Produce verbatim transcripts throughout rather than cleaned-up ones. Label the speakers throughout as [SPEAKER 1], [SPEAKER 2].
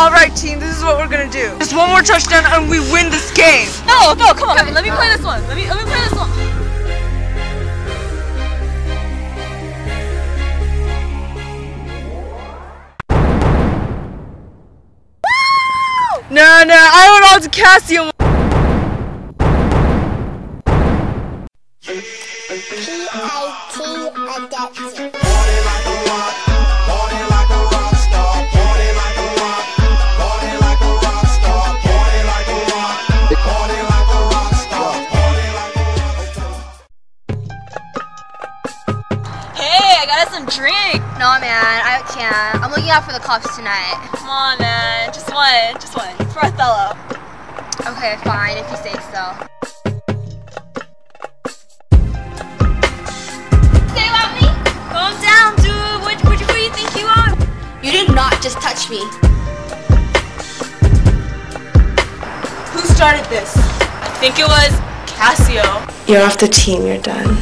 [SPEAKER 1] Alright team, this is what we're gonna do. Just one more touchdown and we win this game.
[SPEAKER 2] No, no, come on. Kevin, let me play this one. Let me, let me play this one.
[SPEAKER 1] Nah, nah, I want all to Cassio.
[SPEAKER 2] Hey, I got us some drink.
[SPEAKER 3] No man, I can't. I'm looking out for the cops tonight.
[SPEAKER 2] Come on, man. Just one. Just one. It's for Othello.
[SPEAKER 3] Okay, fine, if you say so. Say about me?
[SPEAKER 2] Calm down, dude. What, what, who do you think you are?
[SPEAKER 3] You did not just touch me.
[SPEAKER 1] Who started this?
[SPEAKER 2] I think it was Cassio.
[SPEAKER 1] You're off the team, you're done.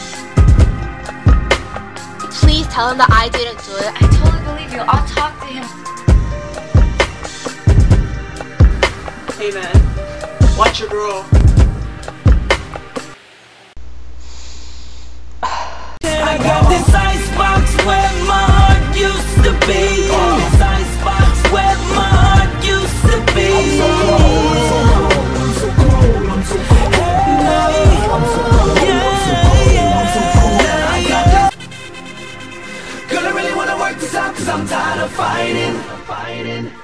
[SPEAKER 3] Please tell him that I didn't do it. I totally believe you. I'll talk to him.
[SPEAKER 1] Hey man, watch your girl.
[SPEAKER 4] I got this icebox where my heart used to be. This icebox where my heart used to be. I'm so cold, I'm so cold, I'm so cold, I'm so cold. Girl, I really wanna work this out 'cause I'm tired of fighting, fighting.